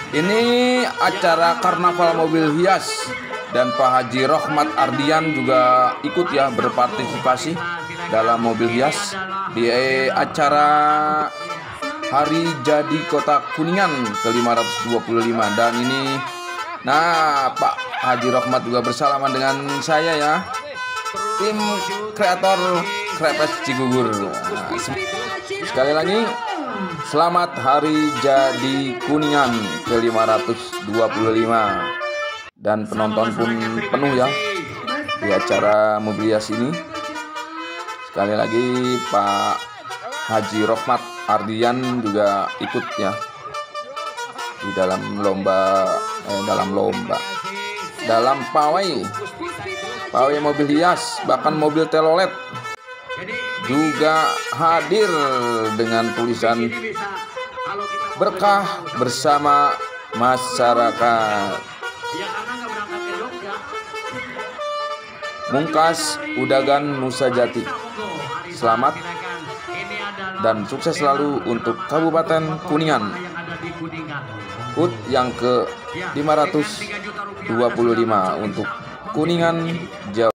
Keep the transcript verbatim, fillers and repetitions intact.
Ini acara karnaval mobil hias dan Pak Haji Rohmat Ardian juga ikut ya berpartisipasi dalam mobil hias di acara Hari Jadi Kota Kuningan ke lima ratus dua puluh lima. Dan ini, nah, Pak Haji Rohmat juga bersalaman dengan saya ya, tim kreator Krepes Cigugur. Nah, sekali lagi selamat Hari Jadi Kuningan ke lima ratus dua puluh lima. Dan penonton pun penuh ya di acara mobil hias ini. Sekali lagi Pak Haji Rohmat Ardian juga ikut ya di dalam lomba eh, dalam lomba dalam pawai pawai mobil hias, bahkan mobil telolet juga hadir dengan tulisan berkah bersama masyarakat. Mungkas Udagan Nusa Jati. Selamat dan sukses selalu untuk Kabupaten Kuningan. H U T yang ke lima ratus dua puluh lima untuk Kuningan, Jawa.